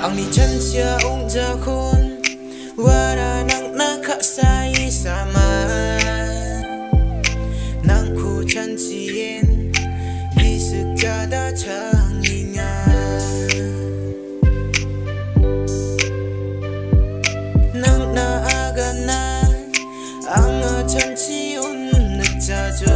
Ang ni chan siya ung jakun wara nang nakasay sama nang ku chan chien bisik jada changinga nang naagana ang chan chiun nagjajo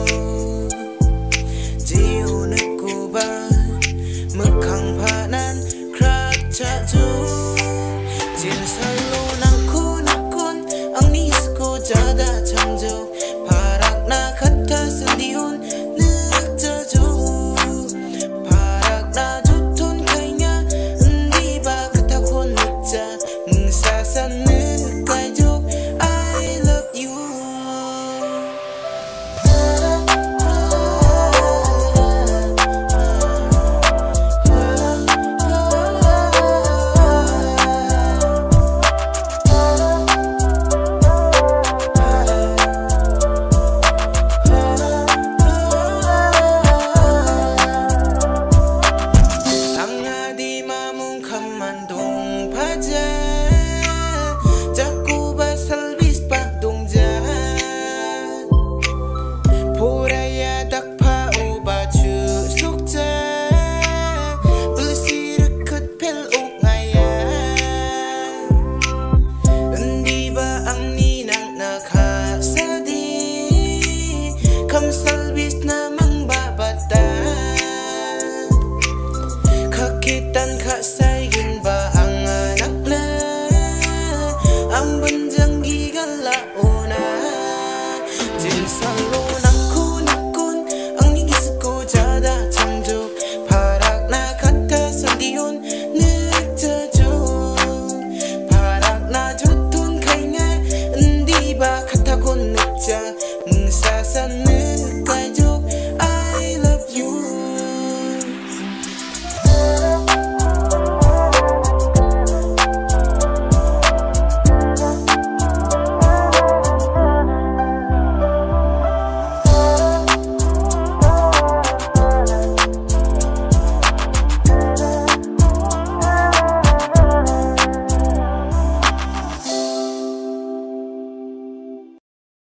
jiu nagkuba mukhang panan Chatu Jin salo nang kun ang nis ko jada changjo parak na kata sendiun nagjajo parak na jutun kanya hindi ba katakon nagja mungsasan nagkajok I love you Mandung paja jaku basal bis pakdung ja poraya dakpa ubachu sukja bersir ket pel ukaya endi ba ang ninang nakasadi kamsal bis namang babata kakitan kasay ba ang anak na ang banjang gigalauna Jin salo nang kun ang nigis ko jada changjo parak na kata sandiun nagjajo parak na jutun kay nga hindi ba katakon nagja mungsasan